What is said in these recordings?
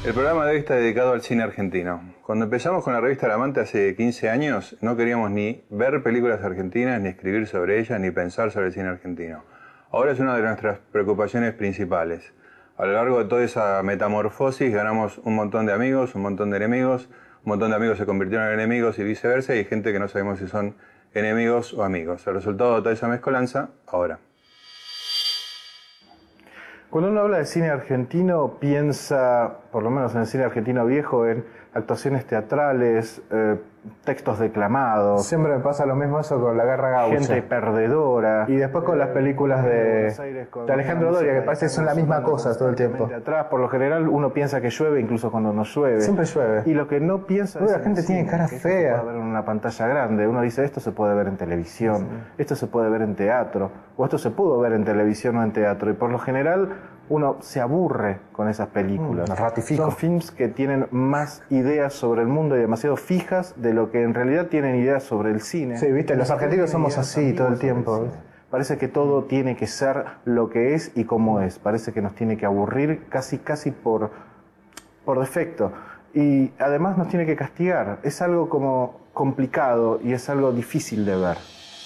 El programa de hoy está dedicado al cine argentino. Cuando empezamos con la revista El Amante hace 15 años, no queríamos ni ver películas argentinas, ni escribir sobre ellas, ni pensar sobre el cine argentino. Ahora es una de nuestras preocupaciones principales. A lo largo de toda esa metamorfosis ganamos un montón de amigos, un montón de enemigos, un montón de amigos se convirtieron en enemigos y viceversa, y hay gente que no sabemos si son enemigos o amigos. El resultado de toda esa mezcolanza, ahora. Cuando uno habla de cine argentino, piensa, por lo menos en el cine argentino viejo, en actuaciones teatrales, textos declamados. Siempre me pasa lo mismo eso con La Guerra Gaucha. Gente perdedora. Y después con las películas de Alejandro Doria, que parece que son la misma cosa todo el tiempo. Atrás, por lo general, uno piensa que llueve incluso cuando no llueve. Siempre llueve. Y lo que no piensa es la gente tiene cara fea. Esto se puede ver en una pantalla grande. Uno dice, esto se puede ver en televisión, esto se puede ver en teatro, o esto se pudo ver en televisión o en teatro. Y por lo general, uno se aburre con esas películas. Ratifico. Son films que tienen más ideas sobre el mundo y demasiado fijas de lo que en realidad tienen ideas sobre el cine. Sí, viste, los argentinos somos así todo el tiempo. Parece que todo tiene que ser lo que es y como es. Parece que nos tiene que aburrir casi por defecto. Y además nos tiene que castigar. Es algo como complicado y es algo difícil de ver.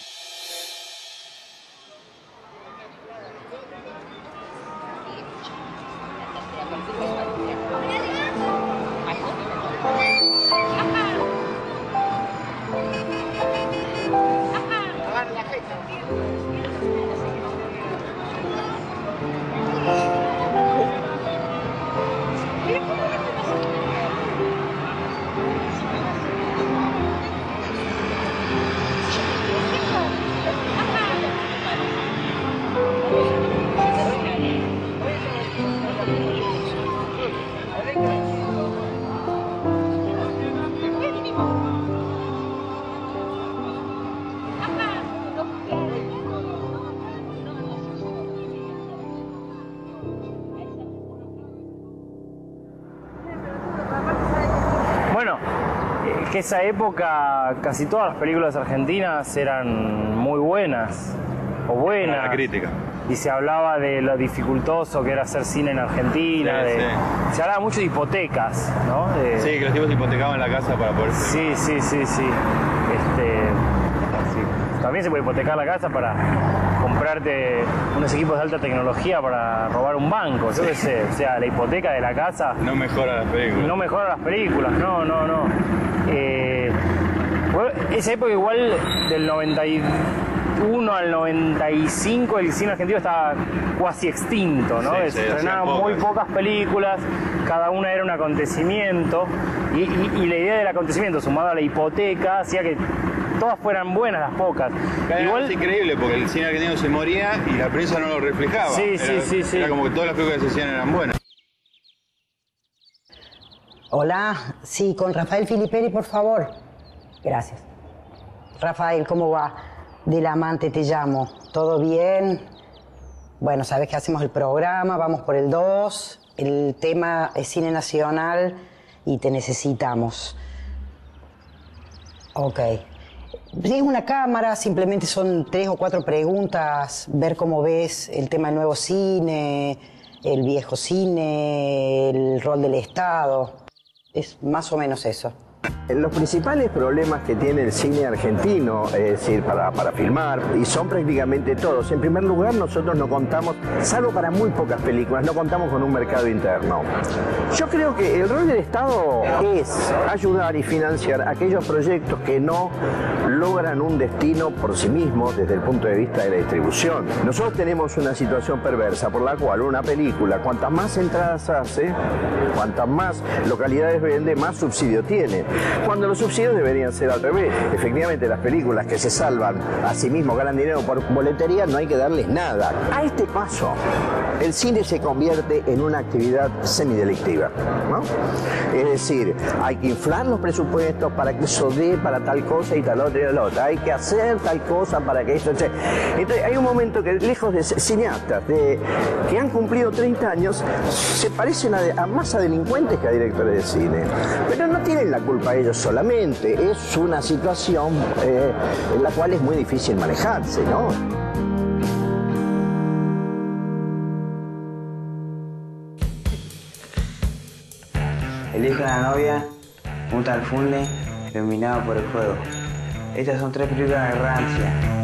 Que esa época casi todas las películas argentinas eran muy buenas o buenas. La crítica. Y se hablaba de lo dificultoso que era hacer cine en Argentina. Sí, sí. Se hablaba mucho de hipotecas, ¿no? Sí, que los tipos hipotecaban la casa para poder... Sí. También se puede hipotecar la casa para comprarte unos equipos de alta tecnología para robar un banco, yo qué sé. O sea, la hipoteca de la casa... No mejora las películas. No mejora las películas, no. Esa época igual del 91 al 95 el cine argentino estaba casi extinto, ¿no? Sí, se estrenaban muy pocas películas, cada una era un acontecimiento y la idea del acontecimiento sumada a la hipoteca hacía que todas fueran buenas las pocas. Igual es increíble porque el cine argentino se moría y la prensa no lo reflejaba. Sí. Era como que todas las películas que se hacían eran buenas. Hola, sí, con Rafael Filiperi, por favor. Gracias. Rafael, ¿cómo va? Del Amante te llamo. ¿Todo bien? Bueno, sabes que hacemos el programa, vamos por el 2, el tema es cine nacional y te necesitamos. Ok. Es una cámara, simplemente son 3 o 4 preguntas, ver cómo ves el tema del nuevo cine, el viejo cine, el rol del Estado. Es más o menos eso. Los principales problemas que tiene el cine argentino, es decir, para filmar, y son prácticamente todos. En primer lugar, nosotros no contamos, salvo para muy pocas películas, no contamos con un mercado interno. Yo creo que el rol del Estado es ayudar y financiar aquellos proyectos que no logran un destino por sí mismos desde el punto de vista de la distribución. Nosotros tenemos una situación perversa por la cual una película, cuantas más entradas hace, cuantas más localidades vende, más subsidio tiene. Cuando los subsidios deberían ser al revés. Efectivamente, las películas que se salvan a sí mismos, ganan dinero por boletería, no hay que darles nada. A este paso, el cine se convierte en una actividad semidelictiva, ¿no? Es decir, hay que inflar los presupuestos para que eso dé para tal cosa y tal otra y tal otra. Hay que hacer tal cosa para que eso... Entonces, hay un momento que, lejos de cineastas que han cumplido 30 años, se parecen más a delincuentes que a directores de cine. Pero no tienen la culpa ellos solamente, es una situación en la cual es muy difícil manejarse, ¿no? El hijo de la novia, un tal Funle, iluminado por el fuego. Estas son 3 películas de rancia.